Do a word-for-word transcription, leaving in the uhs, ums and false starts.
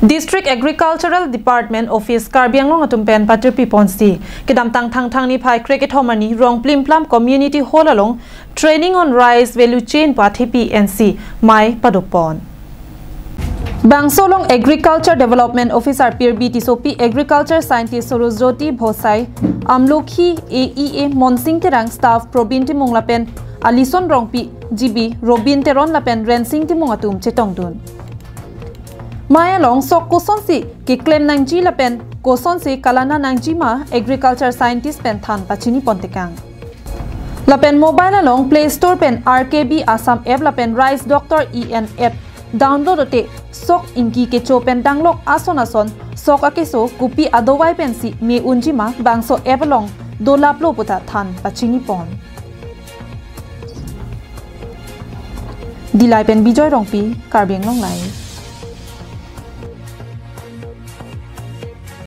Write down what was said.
District Agricultural Department Office Karbianglong atum pen Patripi Ponsi kidam tang thang thang ni phai cricket homani rong plim plam community hall along training on rice value chain pathi P N C mai padopon Bangsolong Agriculture Development Officer P R B T S O P Agriculture Scientist Sorojoti Bhosai Amlokhi A E A Monsing Terang Staff Probin Timong Lapen Alison Rongpi G B Robin Teron Lapen Rensing Timong atum chetongdun Maya long sok koson si ki claim nang ji lapen koson si kalana nang ji ma agriculture scientist pen than pachini pontekang lapen mobile along play store pen R K B Assam app lapen rice doctor E N app download ote sok inki ke chopen danglok ason ason sok akeso kupi adowai pen si me unji ma bangso app along dolaplo puta than pachini pon Dillai pen bijoy rongpi Karbianglong live